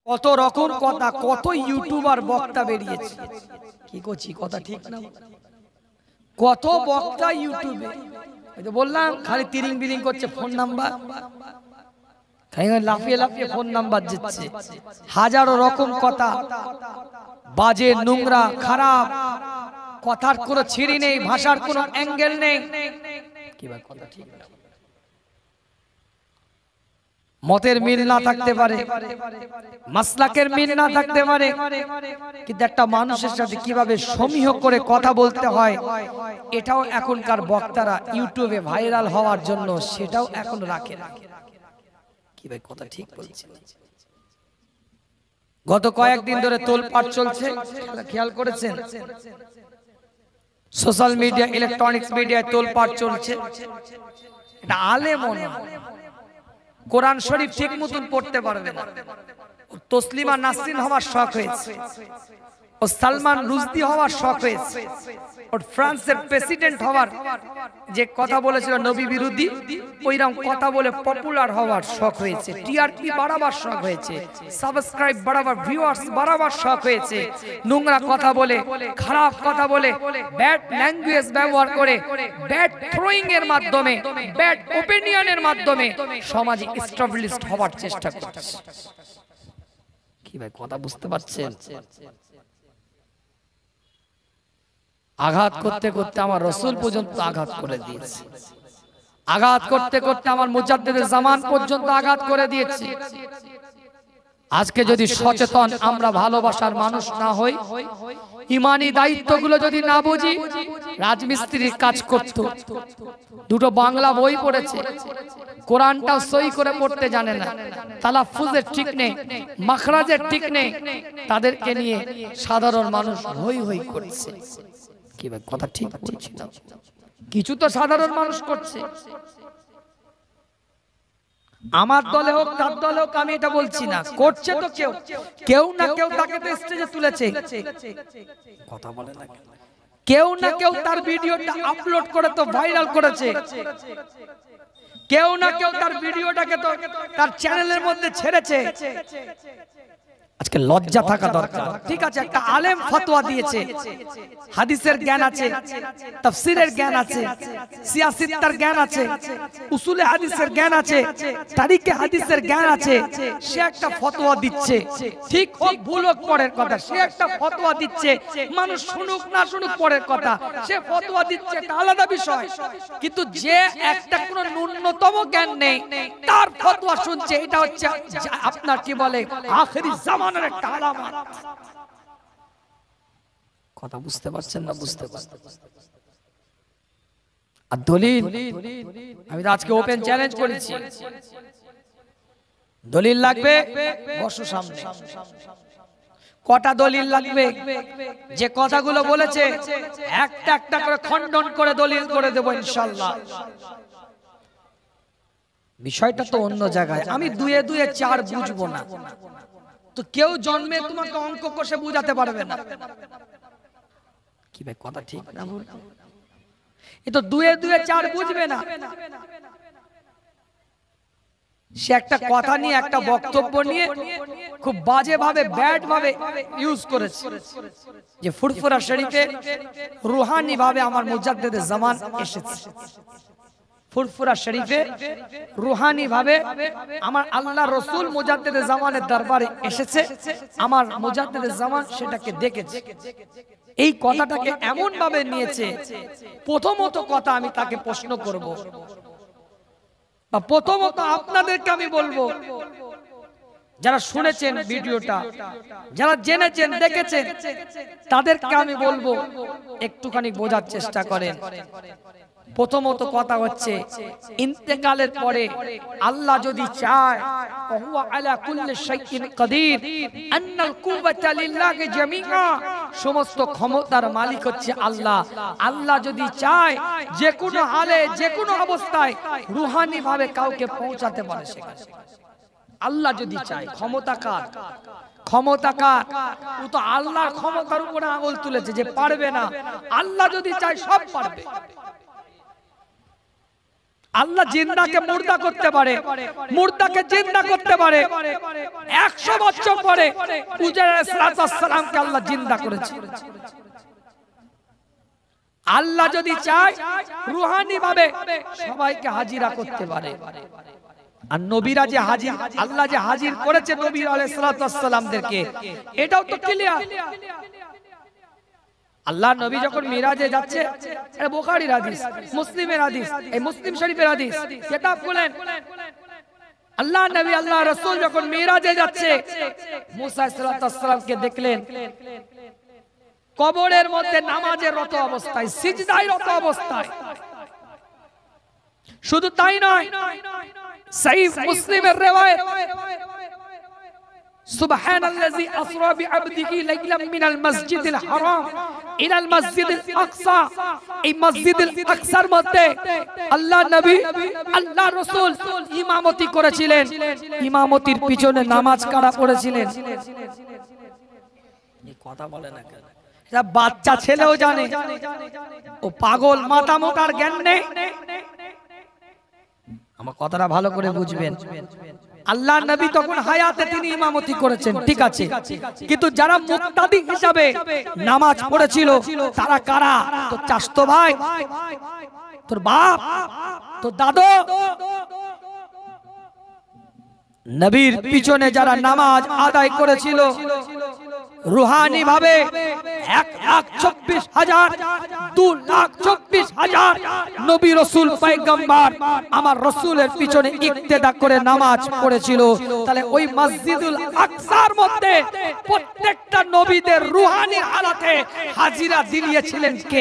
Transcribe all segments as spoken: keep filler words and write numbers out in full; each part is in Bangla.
কত রকম কথা, কত ইউটিউবার বক্তা বেরিয়েছে। কি করছি কথা ঠিক না? কত বক্তা ইউটিউবে, বললাম খালি তিরিং বিরিং করছে, ফোন নাম্বার লাফিয়ে লাফিয়ে ফোন নাম্বার দিচ্ছে। হাজারো রকম কথা, বাজে, নোংরা, খারাপ কথার কোনো ছিঁড়ি নেই, ভাষার কোনো অ্যাঙ্গেল নেই। কি কথা ঠিক না? মতের মিল না থাকতে পারে, মাসলাকের মিল না থাকতে পারে, কিন্তু একটা মানুষের সাথে কিভাবে সমীহ করে কথা বলতে হয় এটাও এখনকার বক্তারা ইউটিউবে ভাইরাল হওয়ার জন্য সেটাও এখন রাখে না। কি ভাই কথা ঠিক বলছে? গত কয়েকদিন ধরে তোলপাড় চলছে, খেয়াল করেছেন? সোশ্যাল মিডিয়া, ইলেকট্রনিক্স মিডিয়ায় তোলপাড় চলছে। এটা আলেম না, কোরআন শরীফ ঠিক মতন পড়তে পারবে না। তসলিমা নাসরিন হওয়ার শখ হয়েছে, ও সালমান রুশদি হওয়ার শখ হয়েছে, ওর ফ্রান্সের প্রেসিডেন্ট হওয়ার যে কথা বলেছিল নবী বিরোধী, ওইরকম কথা বলে পপুলার হওয়ার শখ হয়েছে, টিআরপি বাড়াবার শখ হয়েছে, সাবস্ক্রাইব বাড়াবার, ভিউয়ার্স বাড়াবার শখ হয়েছে। নোংরা কথা বলে, খারাপ কথা বলে, ব্যাড ল্যাঙ্গুয়েজ ব্যবহার করে, ব্যাড থ্রোয়িং এর মাধ্যমে, ব্যাড ওপিনিয়নের মাধ্যমে সমাজে এস্টাবলিশড হওয়ার চেষ্টা করছে। কি ভাই কথা বুঝতে পারছেন? আঘাত করতে করতে আমার রসুল পর্যন্ত আঘাত করে দিয়েছে, আঘাত করতে করতে আমার মুজাদ্দিদে জামান পর্যন্ত আঘাত করে দিয়েছে। আজকে যদি সচেতন আমরা ভালোবাসার মানুষ না হই, ইমানি দায়িত্বগুলো যদি না বুঝি, রাজমিস্ত্রির কাজ করত, দুটো বাংলা বই পড়েছে, কোরআনটাও সই করে পড়তে জানে না, তালাফুজের ঠিক নেই, মাখরাজের ঠিক নেই, তাদেরকে নিয়ে সাধারণ মানুষ হই হই করছে। কি ভাই কথা ঠিক বলছি না? কিছু তো সাধারণ মানুষ করছে, আমার দলে হোক তার দলে হোক, আমি এটা বলছি না, করছে তো কেউ কেউ না কেউ তাকে তো স্টেজে তুলেছে। কথা বলে না কেউ না কেউ তার ভিডিওটা আপলোড করে তো ভাইরাল করেছে, কেউ না কেউ তার ভিডিওটাকে তো তার চ্যানেলের মধ্যে ছেড়েছে। আজকে লজ্জা থাকা দরকার। ঠিক আছে, একটা আলেম ফতোয়া দিয়েছে, হাদিসের জ্ঞান আছে, তাফসীরের জ্ঞান আছে, সিয়াসিত্তার জ্ঞান আছে, উসুলে হাদিসের জ্ঞান আছে, তারিখে হাদিসের জ্ঞান আছে, সে একটা ফতোয়া দিচ্ছে, ঠিক হোক ভুল হোক পরের কথা, সে একটা ফতোয়া দিচ্ছে, মানুষ শুনুক না শুনুক পরের কথা, সে ফতোয়া দিচ্ছে, এটা আলাদা বিষয়। কিন্তু যে একটা কোনো ন্যূনতম জ্ঞান নেই, তার ফতোয়া শুনছে, এটা হচ্ছে আপনার কি বলে আখিরি জামানার একটা আলামত। কথা বুঝতে পারছেন না? বুঝতে পারছেন? আর দলিল, আমি তো আজকে ওপেন চ্যালেঞ্জ করেছি, দলিল লাগবে বসো সামনে। কটা দলিল লাগবে? যে কথাগুলো বলেছে একটা একটা করে খণ্ডন করে দলিল করে দেব ইনশাআল্লাহ। বিষয়টা তো অন্য জায়গায়, আমি দুয়ে দুয়ে চার বুঝবো না, তো কেউ জন্মে তোমাকে অঙ্ক কষে বুঝাতে পারবে না। কি ভাই কথা ঠিক না? এ তো দুয়ে দুয়ে চার বুঝবে না। সে একটা কথা নিয়ে, একটা বক্তব্য নিয়ে খুব বাজে ভাবে, ব্যাড ভাবে ইউজ করেছে, যে ফুরফুরা শরীফে রুহানি ভাবে আমার মুজাদ্দিদে জামান এসেছে, ফুরফুরা শরীফে রুহানি ভাবে আমার আল্লাহ রসুল মুজাদ্দিদে জামানের দরবারে এসেছে, আমার মুজাদ্দিদে জামান সেটাকে দেখেছে। এই কথাটাকে এমন ভাবে নিয়েছে, প্রথমত কথা আমি তাকে প্রশ্ন করব, বা প্রথমত আপনাদেরকে আমি বলবো, যারা শুনেছেন ভিডিওটা, যারা জেনেছেন দেখেছেন, তাদেরকে আমি বলবো একটুখানি বোঝার চেষ্টা করেন। প্রথমত কথা হচ্ছে, ইন্তেকালের পরে আল্লাহ যদি চায়, ওয়া আলা কুল্লি শাইইন কাদির, আন্নাল কুওয়াতা লিল্লাহি জামিআ, সমস্ত ক্ষমতার মালিক হচ্ছে আল্লাহ। আল্লাহ যদি চায় যে কোনো হালে, যে কোনো অবস্থায় রুহানি ভাবে কাউকে পৌঁছাতে পারে সেখানে, আল্লাহ যদি চায়। ক্ষমতা কার? ক্ষমতা কার? ও তো আল্লাহর ক্ষমতার উপরে আঙুল তুলেছে যে পারবে না। আল্লাহ যদি চায় সব পারবে। আল্লাহ জিন্দাকে মুর্দা করতে পারে, মুর্দাকে জিন্দা করতে পারে। একশো বছর পরে উজাইর আলাইহিস সালামকে আল্লাহ জিন্দা করেছে। আল্লাহ যদি চায় রুহানি ভাবে সবাইকে হাজিরা করতে পারে। আর নবীরা যে হাজির, আল্লাহ যে হাজির করেছে নবী আলাইহিস সালামদেরকে, এটাও তো ক্লিয়ার। আল্লাহ নবী যখন মিরাজে যাচ্ছে, এটা বুখারীর হাদিস, মুসলিমের হাদিস, এই মুসলিম শরীফের হাদিস, কিতাব খুলেন। আল্লাহ নবী আল্লাহ রাসূল যখন মিরাজে যাচ্ছে, মুসা আলাইহিস সালামকে দেখলেন কবরের মধ্যে নামাজে রত অবস্থায়, সিজদায় রত অবস্থায়। শুধু তাই নয়, সহিহ মুসলিমের রিওয়ায়াত, সুবহানাল্লাযী আসরা বিআবদিহি লাইলাম মিনাল মাসজিদিল হারাম ইলাল মাসজিদিল আকসা। এই মসজিদুল আকসার মধ্যে আল্লাহ নবী আল্লাহ রাসূল ইমামতি করেছিলেন, ইমামতির পিছনে নামাজ কারা পড়েছিলেন। এই কথা বলে না কেন? এটা বাচ্চা ছেলেও জানে, ও পাগল মাথা মোটার জ্ঞান নেই। আমার কথাটা ভালো করে বুঝবেন। আল্লাহ নবী তখন হায়াতে তিনি ইমামতি করেছেন, ঠিক আছে, কিন্তু যারা মুক্তাদি হিসাবে নামাজ পড়েছিল তারা কারা? তোর চাচতো ভাই, তোর বাপ, তোর দাদু। নবীর পিছনে যারা নামাজ আদায় করেছিল রুহানি ভাবে, এক লাখ চব্বিশ হাজার, দু লাখ চব্বিশ হাজার নবী রসুল পয়গম্বর আমার রসুলের পিছনে ইক্তেদা করে নামাজ পড়েছিল। তাহলে ওই মসজিদুল আকসার মধ্যে প্রত্যেকটা নবীদের রুহানি হালাতে হাজিরা দিলিয়েছিলেন কে?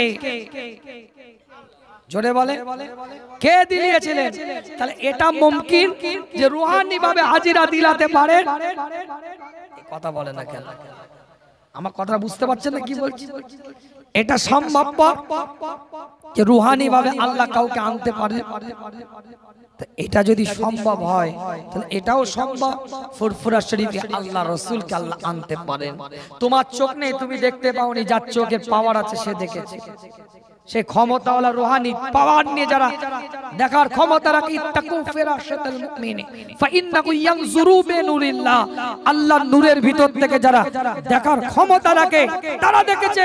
জোরে বলে, কে দিলিয়েছিলেন? তাহলে এটা মুমকিন যে রুহানি ভাবে হাজিরা দিলাতে পারেন? কথা বলে না কেন? আমার কথা বুঝতে পারছেন না কি বলছি? এটা সম্ভব যে রুহানি ভাবে আল্লাহ কাউকে আনতে পারে। এটা যদি সম্ভব হয় তাহলে এটাও সম্ভব ফুরফুরা শরীফে আল্লাহ রাসূলকে আল্লাহ আনতে পারেন। তোমার চোখ নেই, তুমি দেখতে পাওনি, যার চোখে পাওয়ার আছে সে দেখেছে। সে ক্ষমতাওয়ালা রুহানি পাওয়ার নিয়ে যারা দেখার ক্ষমতা রাখে, ইত্তাকু ফিরাশাতাল মুমিনি ফাইন্নাহু ইয়ানজুরু বিনুরিল্লাহ, আল্লাহর নূরের ভিতর থেকে যারা দেখার ক্ষমতা রাখে তারা দেখেছে।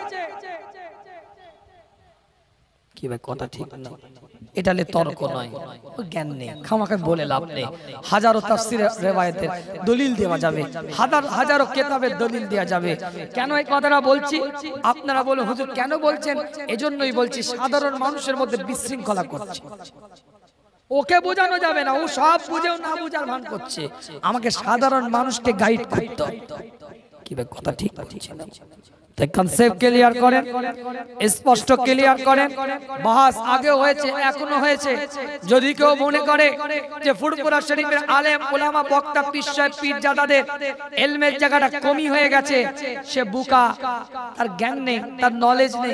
কি ভাই কথা ঠিক না? এটা লে তর্ক নয়, জ্ঞান নেই, খামাখা বলে লাভ নেই। হাজারো তাফসীরের রিওয়ায়াতের দলিল দেওয়া যাবে, হাজার হাজারো কিতাবের দলিল দেওয়া যাবে। কেন এই কথাটা বলছি? আপনারা বলুন হুজুর কেন বলছেন? এজন্যই বলছি, সাধারণ মানুষের মধ্যে বিশৃঙ্খলা করছে। ওকে বোঝানো যাবে না, ও সব বুঝেও না বুঝার ভান করছে। আমাকে সাধারণ মানুষকে গাইড করতে হবে। কি ভাই কথা ঠিক বলছি না? কনসেপ্ট ক্লিয়ার করেন, স্পষ্ট ক্লিয়ার করেন। বাহাস আগে হয়েছে, এখনো হয়েছে। যদি কেউ মনে করে যে ফুরফুরা শরীফের আলেম উলামা বক্তা পীর সাহেব পীরজাদাদের ইলমের জায়গাটা কমই হয়ে গেছে, সে বুকা, তার জ্ঞান নেই, তার নলেজ নেই।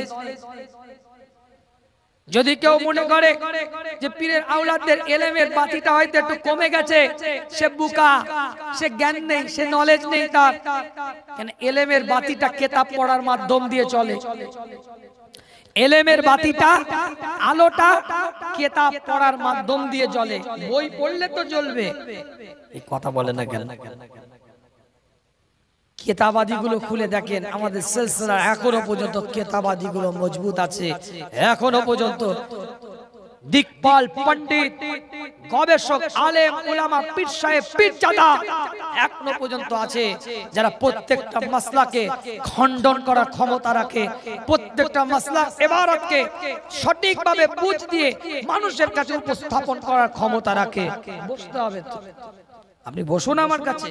যদি কেউ মনে করে যে পীরের আওলাদদের ইলমের বাতিটা হয়তো একটু কমে গেছে, সে বুকা, সে জ্ঞান নেই, সে নলেজ নেই তার। কেন? ইলমের বাতিটা কিতাব পড়ার মাধ্যম দিয়ে চলে। ইলমের বাতিটা, আলোটা কিতাব পড়ার মাধ্যম দিয়ে জ্বলে। বই পড়লে তো জ্বলবে। এই কথা বলে না কেন? কিতাবাদিগুলো খুলে দেখেন, আমাদের সিলসিলা এখনো পর্যন্ত কিতাবাদিগুলো মজবুত আছে। এখনো পর্যন্ত দিকপাল পণ্ডিত, গবেষক, আলেম উলামা, পীর সাহেব পীরজাদা এখনো পর্যন্ত আছে, যারা প্রত্যেকটা মাসলাকে খণ্ডন করার ক্ষমতা রাখে, প্রত্যেকটা মাসলা ইবারতকে সঠিকভাবে বুঝ দিয়ে মানুষের কাছে উপস্থাপন করার ক্ষমতা রাখে। বসতে হবে তো, আপনি বসুন আমার কাছে।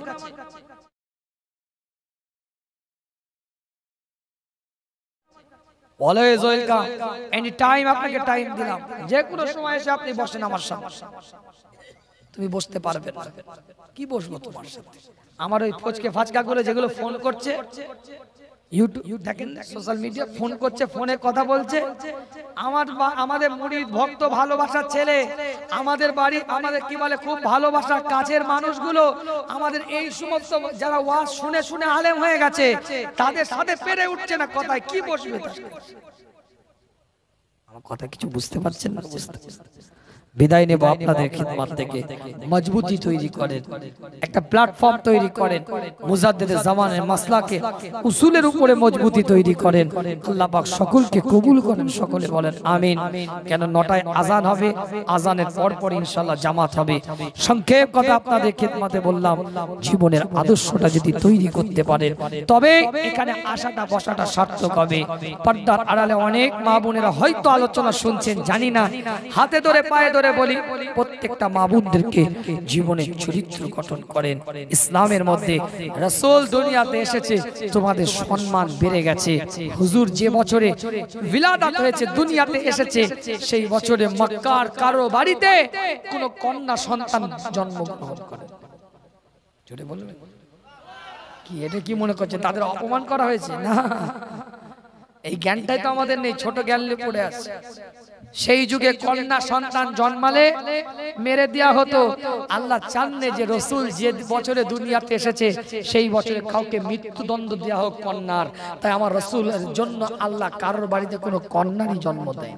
অলওয়েজ ওয়েলকাম, এনি টাইম আপনাকে টাইম দিলাম, যে কোনো সময় এসে আপনি বসেন আমার সামনে। তুমি বসতে পারবে না, কি বসবো তোমার সাথে? আমার ওই ফচকে ফাচকা করে যেগুলো ফোন করছে, ইউটিউব দেখেন, সোশ্যাল মিডিয়া ফোন করছে, ফোনে কথা বলছে। আমার আমাদের মুরিদ ভক্ত ভালোবাসার ছেলে, আমাদের বাড়ি, আমাদের কি বলে খুব ভালোবাসার কাছের মানুষগুলো, আমাদের এই সমস্ত যারা ওয়াজ শুনে শুনে আলেম হয়ে গেছে, তাদের সাথে পেরে উঠছে না কথায়। কি বসবে? আমার কথা কিছু বুঝতে পারছেন না? বুঝতে বিদায় নেব আপনাদের খিদমত থেকে। মজবুতি তৈরি করেন, একটা প্ল্যাটফর্ম তৈরি করেন, মুজাদ্দিদে জামানের মাসলাকে উসুলের উপরে মজবুতি তৈরি করেন। আল্লাহ পাক সকলকে কবুল করেন, সকলে বলেন আমিন। কেন নটায় আজান হবে, আজানের পর পর ইনশাআল্লাহ জামাত হবে। সংক্ষেপ কথা আপনাদের খিদমতে বললাম, জীবনের আদর্শটা যদি তৈরি করতে পারেন তবে এখানে আসাটা বসাটা সার্থক হবে। পর্দার আড়ালে অনেক মা বোনেরা হয়তো আলোচনা শুনছেন, জানি না, হাতে ধরে পায়ে ধরে বলি প্রত্যেকটা মা বোনদেরকে জীবনের চরিত্র গঠন করেন। ইসলামের মধ্যে রাসূল দুনিয়াতে এসেছে, তোমাদের সম্মান বেড়ে গেছে। হুজুর যে বছরে বিলাদাত হয়েছে, দুনিয়াতে এসেছে, সেই বছরে মক্কার কারো বাড়িতে কোনো কন্যা সন্তান জন্মগ্রহণ করে। জোরে বলুন, কি এটা কি মনে করছে তাদের অপমান করা হয়েছে? না, এই জ্ঞানটাই তো আমাদের নেই, ছোট জ্ঞান নিয়ে পড়ে আছে। সেই যুগে কন্যা সন্তান জন্মালে মেরে দেয়া হতো। আল্লাহ চাননে যে রসুল যে বছরে দুনিয়াতে এসেছে সেই বছরে কাউকে মৃত্যুদণ্ড দেওয়া হোক কন্যার, তাই আমার রসুলের জন্য আল্লাহ কারোর বাড়িতে কোনো কন্যারই জন্ম দেয়।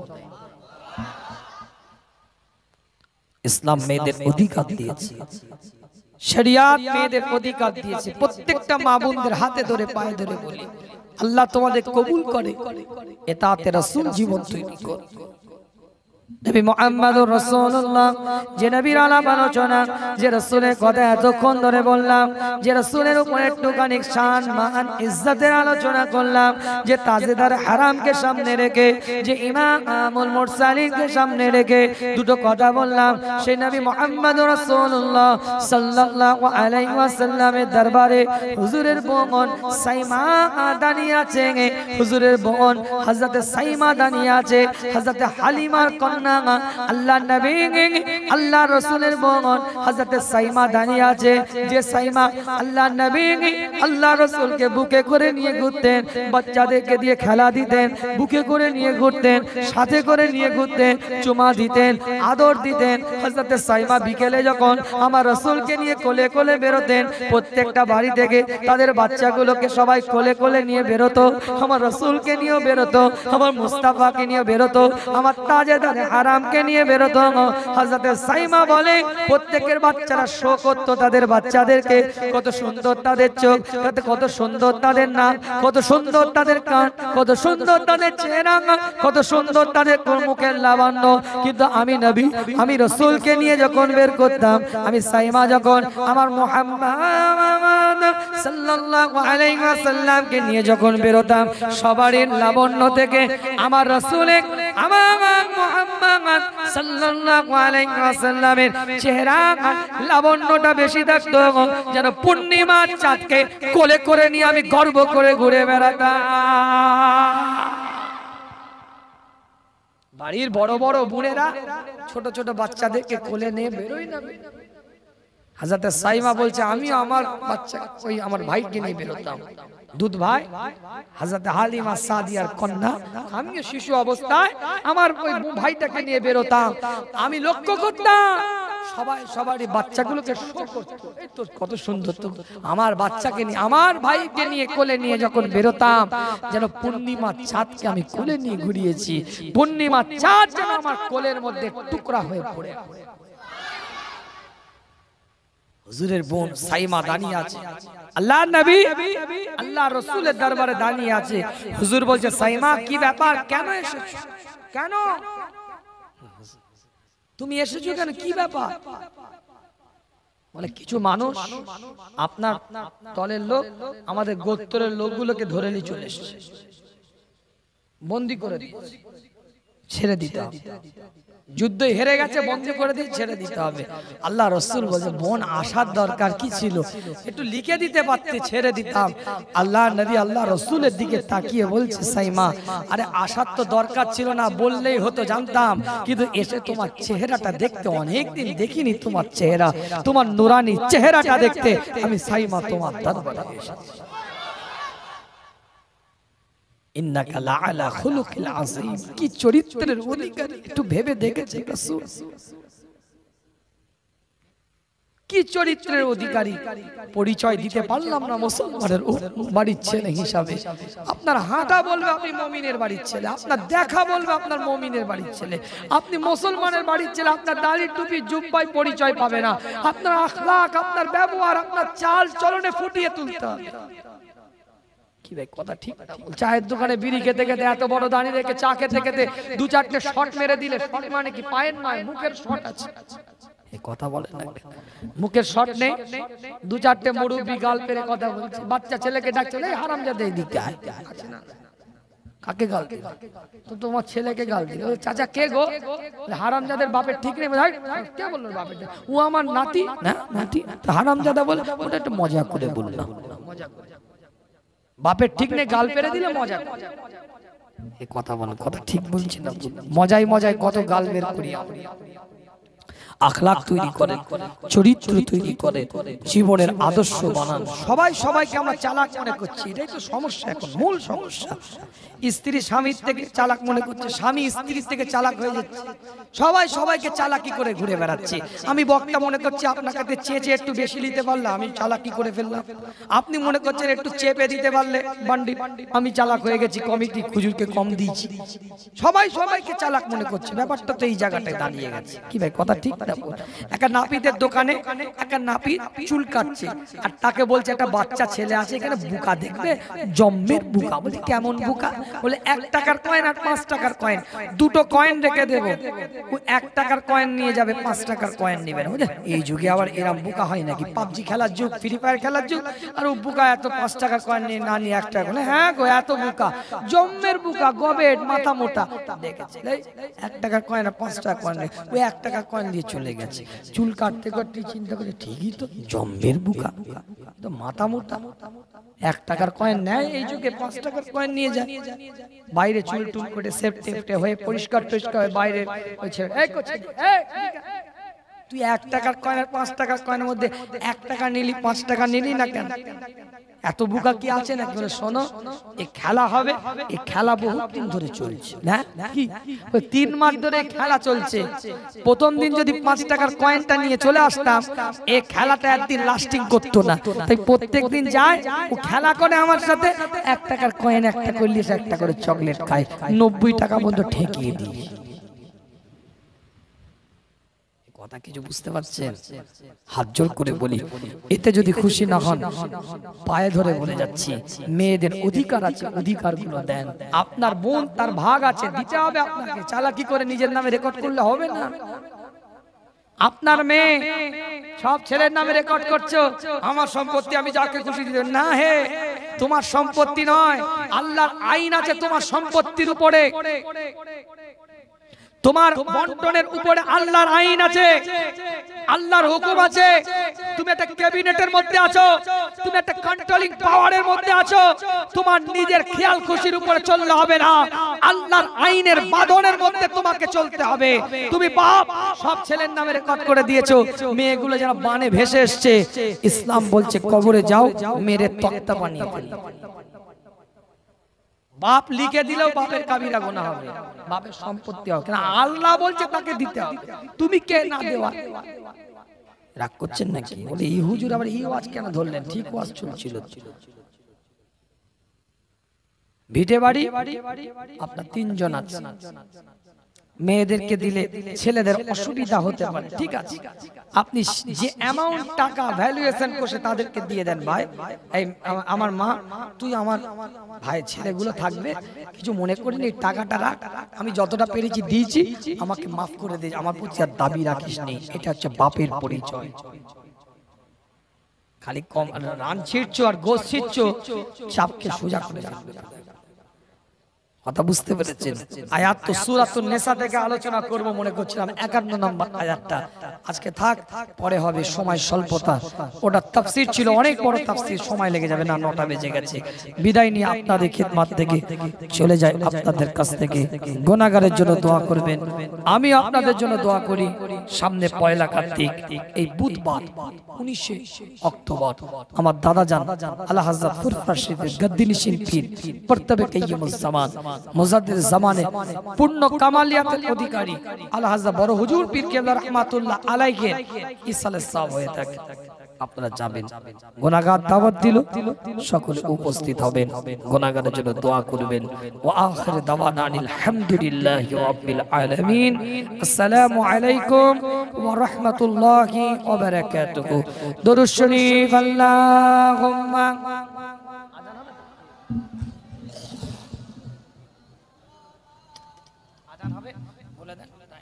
ইসলাম মেয়েদের অধিকার দিয়েছে, শরিয়াত মেয়েদের অধিকার দিয়েছে। প্রত্যেকটা মা বোনদের হাতে ধরে পায়ে ধরে বলি, আল্লাহ তোমাদের কবুল করে, এতাতে রাসূল জীবন তৈরি করে। নবী মুহাম্মদুর রাসূলুল্লাহ, যে নবীর আলাপ আলোচনা, যে রাসূলের কথা এতক্ষণ ধরে বললাম, যে রাসূলের উপর একটুখানি শান মান ইজ্জতের আলোচনা করলাম, যে তাজেদার হারামকে সামনে রেখে, যে ইমামুল মুরসালিনকে সামনে রেখে দুটো কথা বললাম, সেই নবী মুহাম্মদুর রাসূলুল্লাহ সাল্লাল্লাহু আলাইহি ওয়াসাল্লামের দরবারে হুজুরের বোন সাইমা দাঁড়িয়ে আছে। হুজুরের বোন হযরতে সাইমা দাঁড়িয়ে আছে, হযরতে হালিমার কন্যা আল্লাহ নবী আল্লাহ রাসূলের বোন হযরতে সাইমা দাঁড়িয়ে আছে। যে সাইমা আল্লাহ নবী আল্লাহ রাসূলকে বুকে করে নিয়ে ঘুরতেন, বাচ্চাদেরকে দিয়ে খেলা দিতেন, বুকে করে নিয়ে ঘুরতেন, সাথে করে নিয়ে ঘুরতেন, চুমা দিতেন, আদর দিতেন। হযরতে সাইমা বিকেলে যখন আমার রাসূলকে নিয়ে কোলে কোলে বেরোতেন, প্রত্যেকটা বাড়ি থেকে তাদের বাচ্চাগুলোকে সবাই কোলে কোলে নিয়ে বেরোতো, আমার রাসূলকে নিয়েও বেরোতো, আমার মুস্তাফাকে নিয়ে বেরোতো, আমার তাজেদার হারামকে নিয়ে বেরোতো। হযরতে সাইমা বলে প্রত্যেকের বাচ্চারা শো করতো তাদের বাচ্চাদেরকে, কত সুন্দর তাদের চোখ, কত সুন্দর তাদের নাক, কত সুন্দর তাদের কান, কত সুন্দর তাদের চেহারা, কত সুন্দর তাদের মুখের লাবণ্য। কিন্তু আমি নবী, আমি রাসূলকে নিয়ে যখন বের করতাম, আমি সাইমা যখন আমার মুহাম্মদ সাল্লাল্লাহু আলাইহি ওয়াসাল্লামকে নিয়ে যখন বেরোতাম, সবারই লাবণ্য থেকে আমার রাসূলের আমার মুহাম্মদ সাল্লাল্লাহু আলাইহি ওয়াসাল্লামের চেহারা লাবণ্যটা বেশি থাকতো, যেন পূর্ণিমার চাঁদকে কোলে করে নিয়ে আমি গর্ব করে ঘুরে বেড়াতাম। বাড়ির বড় বড় বোনেরা ছোট ছোট বাচ্চাদেরকে কোলে নিয়ে বেরোই না। হযরতে সাইমা বলছে আমি আমার বাচ্চা ওই আমার ভাইকে নিয়ে বেরোতাম, দুধ ভাই হযরতে হালিমা সাদিয়ার কন্যা, আমিও শিশু অবস্থায় আমার ওই ভাইটাকে নিয়ে বেরোতাম। আমি লক্ষ্য করতাম সবাই সবারই বাচ্চাগুলোকে শো করতো, এই তো কত সুন্দর, তো আমার বাচ্চাকে নিয়ে আমার ভাইকে নিয়ে কোলে নিয়ে যখন বেরোতাম, যেন পূর্ণিমা চাঁদকে আমি কোলে নিয়ে ঘুরিয়েছি, পূর্ণিমা চাঁদ যেন আমার কোলের মধ্যে টুকরা হয়ে পড়ে। হুজুরের বোন সাইমা দাঁড়িয়ে আছে, আল্লাহ নবী আল্লাহ রাসূলের দরবারে দাঁড়িয়ে আছে। হুজুর বলছে সাইমা কি ব্যাপার, কেন এসেছো, কেন তুমি এসেছো, কেন কি ব্যাপার? বলে কিছু মানুষ আপনার দলের লোক আমাদের গোত্রের লোকগুলোকে ধরে নিয়ে চলে এসেছে, বন্দী করে দিয়েছে, ছেড়ে দিতে হবে, যুদ্ধ হেরে গেছে, বন্দী করে দিয়ে ছেড়ে দিতে হবে। আল্লাহ রাসূল বলে বোন আসার দরকার কি ছিল, একটু লিখে দিতে পারতে, ছেড়ে দিতাম। আল্লাহ নবী আল্লাহ রাসূলের দিকে তাকিয়ে বলছে সাইমা, আরে আসার তো দরকার ছিল না, বললেই হতো, জানতাম, কিন্তু এসে তোমার চেহারাটা দেখতে, অনেকদিন দেখিনি তোমার চেহারা, তোমার নুরানি চেহারাটা দেখতে আমি সাইমা তোমার দরবারে এসেছি। ইন্নাকা লাআলা খুলুকিল আযীম, কি চরিত্রের অধিকারী, একটু ভেবে দেখেছে রাসূল। কি চরিত্রের অধিকারী পরিচয় দিতে পারলাম না মুসলমানের বাড়ির ছেলে হিসাবে। আপনার হাঁটা বলবে আপনি মুমিনের বাড়ির ছেলে, আপনার দেখা বলবে আপনার মুমিনের বাড়ির ছেলে। আপনি মুসলমানের বাড়ির ছেলে, আপনার দাড়ি টুপি জুব্বায় পরিচয় পাবে না। আপনার আখলাক, আপনার ব্যবহার, আপনার চাল চলনে ফুটিয়ে তুলতে হবে। কি ভাই কথা ঠিক না? চায়ের দোকানে বিড়ি খেতে খেতে এত বড় দাঁড়িয়ে রেখে চা খেতে খেতে দু চারটে শট মেরে দিলে, শট মানে কি পায়ের নয় মুখের শট আছে, কথা বলে না, মুখের শট নেই, দু চারটে মুরব্বি গাল পেরে কথা বলছে, বাচ্চা ছেলেকে ডাকছে এই হারামজাদা এদিকে আয়। কাকে গাল দিল? তো তোমার ছেলেকে গাল দিল। চাচা কে গো? হারামজাদের বাপের ঠিক নেই। কে বললো বাপের? ও আমার নাতি না, নাতি হারামজাদা বলে ওটা একটু মজা করে বললাম, মজা করে। বাপের ঠিক নেই গাল পেরে দিলে মজা। এই কথা বল, কথা ঠিক বলছি না? মজাই মজায় কত গাল বের করি। আখলাক তৈরি করেন, চরিত্র তৈরি করেন, জীবনের আদর্শ বানান। সবাই সবাইকে আমরা চালাক মনে করছি, এটাই তো সমস্যা, এখন মূল সমস্যা। স্ত্রী স্বামীর থেকে চালাক মনে করছে, স্বামী স্ত্রীর থেকে চালাক হয়ে যাচ্ছে, সবাই সবাইকে চালাকি করে ঘুরে বেড়াচ্ছে। আমি বক্তা মনে করছি আপনাকে চেঁচে একটু বেশি নিতে পারলে আমি চালাকি করে ফেললাম, আপনি মনে করছেন একটু চেপে দিতে পারলে বান্ডি আমি চালাক হয়ে গেছি, কমিটি খুজুরকে কম দিয়েছি। সবাই সবাইকে চালাক মনে করছে, ব্যাপারটা তো এই জায়গাটায় দাঁড়িয়ে গেছে। কি ভাই কথা ঠিক? একটা নাপিতের দোকানে একটা নাপিত চুল কাটছে, আর তাকে বলছে একটা বাচ্চা ছেলে আছে এখানে, বুকা দেখবে, জম্মের বুকা। বলছে কেমন বুকা? বলে এক টাকার কয়েন আর পাঁচ টাকার কয়েন, দুটো কয়েন রেখে দেবো, এক টাকার কয়েন নিয়ে যাবে, পাঁচ টাকার কয়েন নেবে না। বুঝলে এই যুগে আবার এরম বুকা হয় নাকি? পাবজি খেলার যুগ, ফ্রি ফায়ার খেলার যুগ, আর ও বুকা এত পাঁচ টাকার কয়েন নিয়ে না নিয়ে এক টাকা। হ্যাঁ গো এত বুকা, জম্মের বুকা, গবেট, মাথা মোটা। দেখেছে এক টাকার কয়েন আর পাঁচ টাকার কয়েন, ওই এক টাকার কয়েন দিয়ে চলে গেছে। চুল কাটতে কাটতে চিন্তা করে ঠিকই তো, জম্মের বুকা তো মাথা মোটা, এক টাকার কয়েন নেয় এই যুগে, পাঁচ টাকার কয়েন নিয়ে যায়। বাইরে চুল টুল করে সেফটে হয়ে পরিষ্কার টরিষ্কার হয়ে বাইরে তুই এক টাকার কয়েন আর পাঁচ টাকার কয়েনের মধ্যে এক টাকা নিলি, পাঁচ টাকা নিলি না কেন? এত বুকা কি আছে নাকি? বলে শোনো, এই খেলা হবে, এই খেলা বহুত দিন ধরে চলছে না, কি তিন মাস ধরে খেলা চলছে। প্রথম দিন যদি পাঁচ টাকার কয়েনটা নিয়ে চলে আসতাম, এই খেলাটা একদিন লাস্টিং করতো না। তাই প্রত্যেক দিন যায় ও খেলা করে আমার সাথে, এক টাকার কয়েন একটা করলে একটা করে চকলেট খায়, নব্বই টাকা মতো ঠেকিয়ে দিই। কথা কিছু বুঝতে পারছেন? হাত জোর করে বলি, এতে যদি খুশি না হন পায়ে ধরে বলে যাচ্ছি, মেয়েদের অধিকার আছে, অধিকারগুলো দেন। আপনার বোন তার ভাগ আছে, দিতে হবে আপনাকে। চালাকি করে নিজের নামে রেকর্ড করলে হবে না। আপনার মেয়ে সব ছেলের নামে রেকর্ড করছো, আমার সম্পত্তি আমি যাকে খুশি দিতে না। হে তোমার সম্পত্তি নয়, আল্লাহর আইন আছে তোমার সম্পত্তির উপরে, তোমার বন্টনের উপরে আল্লাহর আইন আছে, আল্লাহর হুকুম আছে। তুমি একটা ক্যাবিনেটের মধ্যে আছো, তুমি একটা কন্ট্রোলিং পাওয়ারের মধ্যে আছো, তোমার নিজের খেয়াল খুশির উপরে চললে হবে না, আল্লাহর আইনের বাঁধনের মধ্যে তোমাকে চলতে হবে। তুমি বাপ সব ছেলের নামে রেকর্ড করে দিয়েছো, মেয়েগুলো যারা বানে ভেসে এসছে, ইসলাম বলছে কবরে যাও মেরে তক্তা বানিয়ে ফেলো। বাপ লিখে দিলেও বাপের কাবিরা গুনাহ হবে, বাপের সম্পত্তি হবে, কারণ আল্লাহ বলছে তাকে দিতে হবে, তুমি কে না দেওয়া। রাগ করছেন নাকি? বলে এই হুজুর আবার এই ওয়াজ কেন ধরলেন? ঠিক ওয়াজ চলছিল। ভিটে বাড়ি আপনার তিনজন আছে, মেয়েদেরকে দিলে ছেলেদের অসুবিধা হতে পারে, ঠিক আছে, আপনি যে অ্যামাউন্ট টাকা ভ্যালুয়েশন করে তাদেরকে দিয়ে দেন। ভাই এই আমার মা, তুই আমার ভাই ছেলেগুলো থাকবে, কিছু মনে করিনি, এই টাকাটা রাখ, আমি যতটা পেরেছি দিয়েছি, আমাকে মাফ করে দে, আমার প্রতি আর দাবি রাখিস নি। এটা হচ্ছে বাপের পরিচয়। খালি কম রান ছিটছো আর গোস ছিটছো, চাপকে সোজা করে রাখবে। কথা বুঝতে পেরেছেন? আয়াত তো সূরাতুন নিসা থেকে আলোচনা করব মনে করছিলাম, একান্ন নম্বর আয়াতটা। আজকে থাক, পরে হবে, সময় স্বল্পতা। ওটা তাফসীর ছিল, অনেক বড় তাফসীর, সময় লেগে যাবে না, নটা বেজে গেছে। বিদায় নিয়ে আপনাদের খিদমত থেকে চলে যায়, আপনাদের কাছ থেকে গুনাহগারের জন্য দোয়া করবেন, আমি আপনাদের জন্য দোয়া করি। সামনে পয়লা কার্তিক, এই বুধবার উনিশে অক্টোবর আমার দাদা জান আলা হযরত ফুরফুরা শরীফের গদ্দিনিশিন পীর পর্তবে কাইয়ুমুজ জামান মুজাদ্দিদ জামানে পূর্ণ কামালিয়াতের অধিকারী আল্লাহ হাজরা বড় হুজুর পীর কেবলা রাহমাতুল্লাহ আলাইহি ইসালে সাহেব হয়ে থাকে। আপনারা যাবেন, গুনাহগার দাওয়াত দিল, সকলে উপস্থিত হবেন, গুনাহগারের জন্য দোয়া করবেন। ওয়া আখির দাওয়ানা আলহামদুলিল্লাহি রাব্বিল আলামিন। আসসালামু আলাইকুম ওয়া রাহমাতুল্লাহি ওয়া বারাকাতুহু। দরুদ শরীফ আল্লাহুম্মা আজান হবে বলে দেন।